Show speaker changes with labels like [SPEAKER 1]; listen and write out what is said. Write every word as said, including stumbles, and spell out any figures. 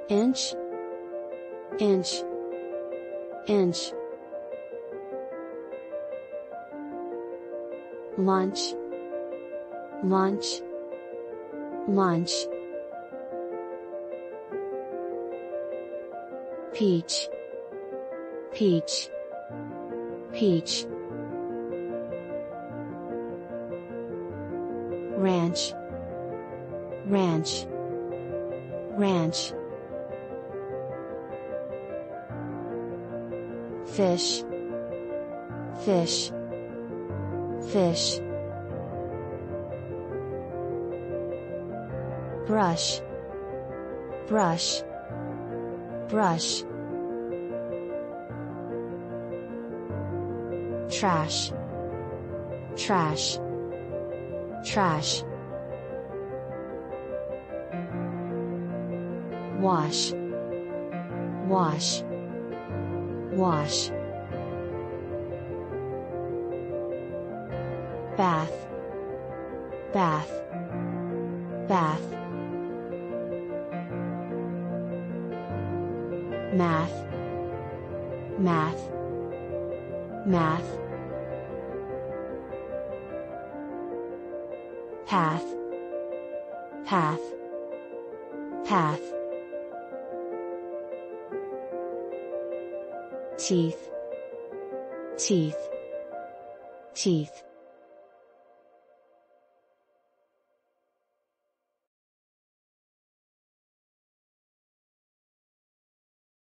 [SPEAKER 1] inch, inch, inch. Lunch, lunch, lunch. Peach, peach, peach. Ranch, ranch, ranch. Fish, fish, fish. Brush, brush, brush. Trash, trash, trash. Wash, wash, wash. Bath, bath, bath. Math, math, math. Path, path, path. Teeth, teeth, teeth.